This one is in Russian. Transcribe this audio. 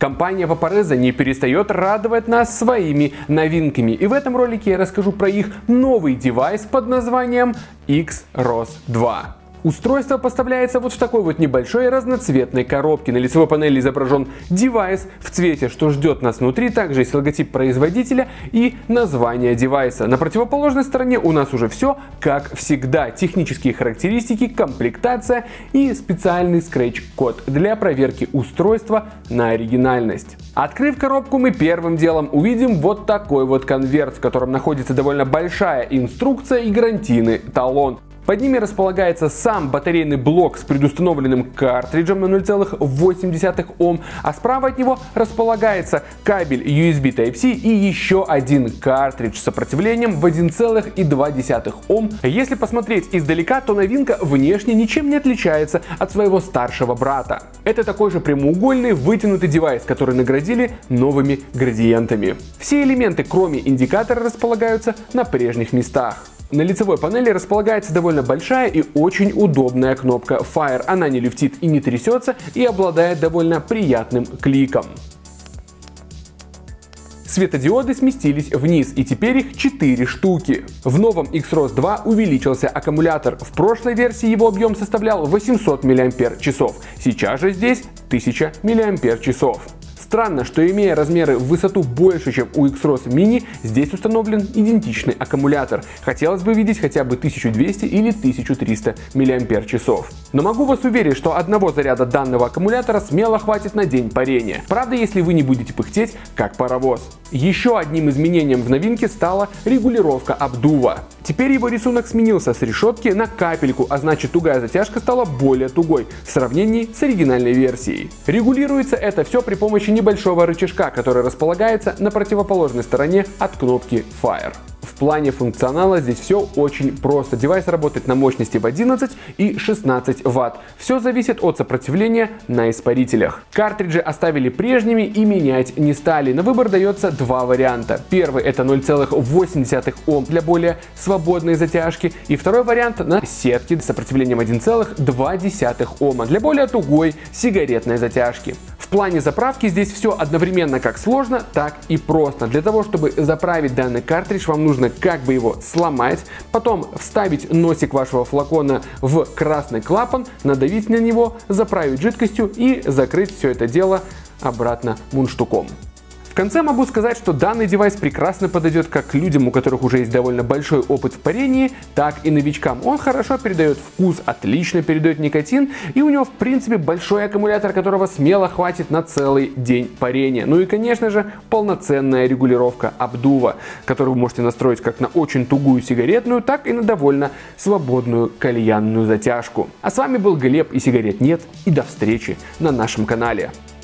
Компания Vaporeza не перестает радовать нас своими новинками. И в этом ролике я расскажу про их новый девайс под названием XROS 2. Устройство поставляется вот в такой вот небольшой разноцветной коробке. На лицевой панели изображен девайс в цвете, что ждет нас внутри. Также есть логотип производителя и название девайса. На противоположной стороне у нас уже все как всегда. Технические характеристики, комплектация и специальный скретч-код для проверки устройства на оригинальность. Открыв коробку, мы первым делом увидим вот такой вот конверт, в котором находится довольно большая инструкция и гарантийный талон. Под ними располагается сам батарейный блок с предустановленным картриджем на 0,8 Ом, а справа от него располагается кабель USB Type-C и еще один картридж с сопротивлением в 1,2 Ом. Если посмотреть издалека, то новинка внешне ничем не отличается от своего старшего брата. Это такой же прямоугольный вытянутый девайс, который наградили новыми градиентами. Все элементы, кроме индикатора, располагаются на прежних местах. На лицевой панели располагается довольно большая и очень удобная кнопка Fire. Она не люфтит и не трясется и обладает довольно приятным кликом. Светодиоды сместились вниз, и теперь их 4 штуки. В новом XROS 2 увеличился аккумулятор. В прошлой версии его объем составлял 800 мАч. Сейчас же здесь 1000 мАч. Странно, что имея размеры в высоту больше, чем у XROS Mini, здесь установлен идентичный аккумулятор. Хотелось бы видеть хотя бы 1200 или 1300 мАч. Но могу вас уверить, что одного заряда данного аккумулятора смело хватит на день парения. Правда, если вы не будете пыхтеть, как паровоз. Еще одним изменением в новинке стала регулировка обдува. Теперь его рисунок сменился с решетки на капельку, а значит тугая затяжка стала более тугой в сравнении с оригинальной версией. Регулируется это все при помощи небольшого рычажка, который располагается на противоположной стороне от кнопки Fire. В плане функционала здесь все очень просто. Девайс работает на мощности в 11 и 16 Вт. Все зависит от сопротивления на испарителях. Картриджи оставили прежними и менять не стали. На выбор дается два варианта. Первый — это 0,8 Ом для более свободной затяжки. И второй вариант на сетке с сопротивлением 1,2 Ома для более тугой сигаретной затяжки. В плане заправки здесь все одновременно как сложно, так и просто. Для того, чтобы заправить данный картридж, вам нужно как бы его сломать, потом вставить носик вашего флакона в красный клапан, надавить на него, заправить жидкостью и закрыть все это дело обратно мундштуком. В конце могу сказать, что данный девайс прекрасно подойдет как людям, у которых уже есть довольно большой опыт в парении, так и новичкам. Он хорошо передает вкус, отлично передает никотин, и у него в принципе большой аккумулятор, которого смело хватит на целый день парения. Ну и конечно же полноценная регулировка обдува, которую вы можете настроить как на очень тугую сигаретную, так и на довольно свободную кальянную затяжку. А с вами был Глеб и сигарет нет, и до встречи на нашем канале.